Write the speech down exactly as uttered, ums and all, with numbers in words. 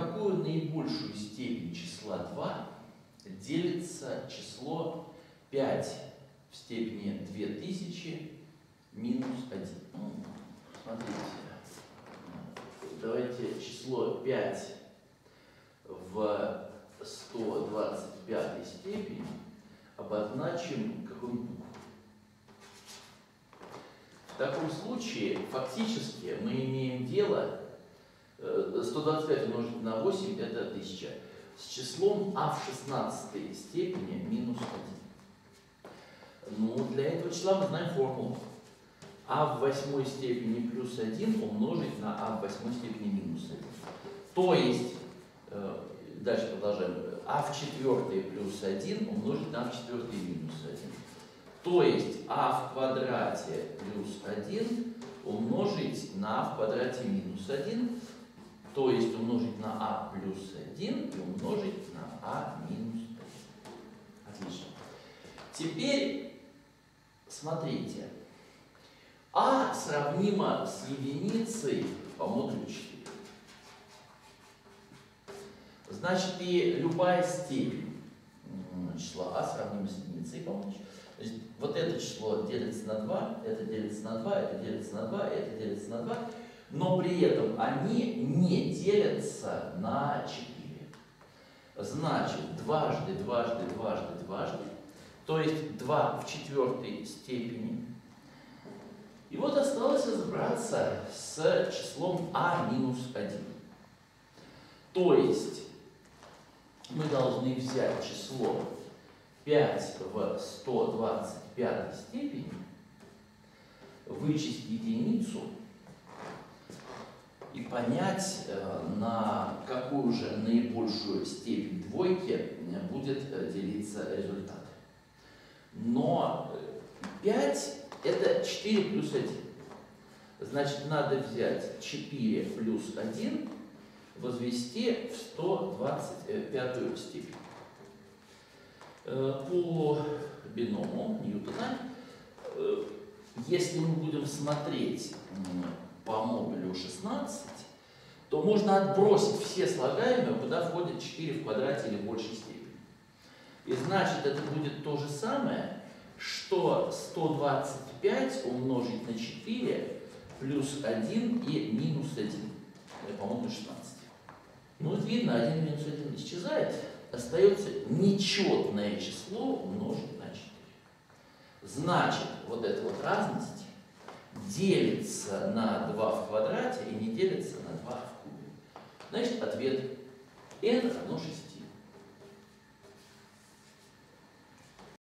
какую наибольшую степень числа два делится число пять в степени две тысячи минус один? Ну, смотрите, давайте число пять в сто двадцать пятой степени обозначим какую-нибудь букву. В таком случае фактически мы имеем дело, сто двадцать пять умножить на восемь это тысяча, с числом а в шестнадцатой степени минус один. Ну, для этого числа мы знаем формулу. А в восьмой степени плюс один умножить на а в восьмой степени минус один. То есть, дальше продолжаем, а в четвертой плюс один умножить на а в четвертой минус один. То есть а в квадрате плюс один умножить на а в квадрате минус один. То есть умножить на а плюс один и умножить на а минус один. Отлично. Теперь смотрите. А сравнимо с единицей по модулю четыре. Значит, и любая степень числа а сравнима с единицей по модулю четыре. То есть вот это число делится на два, это делится на два, это делится на два, это делится на два. Но при этом они не делятся на четыре. Значит, дважды, дважды, дважды, дважды. То есть два в четвертой степени. И вот осталось разобраться с числом а минус один. То есть мы должны взять число пять в сто двадцать пятой степени, вычесть единицу и понять, на какую же наибольшую степень двойки будет делиться результат. Но пять это четыре плюс один. Значит, надо взять четыре плюс один, возвести в сто двадцать пятую степень. По биному Ньютона, если мы будем смотреть по модулю шестнадцать, то можно отбросить все слагаемые, куда входит четыре в квадрате или в большей степени. И значит, это будет то же самое, что сто двадцать пять умножить на четыре плюс один и минус один. По модулю шестнадцать. Ну, вот видно, один минус один исчезает. Остается нечетное число умножить на четыре. Значит, вот эта вот разность делится на два в квадрате и не делится на два в кубе. Значит, ответ n равно шести.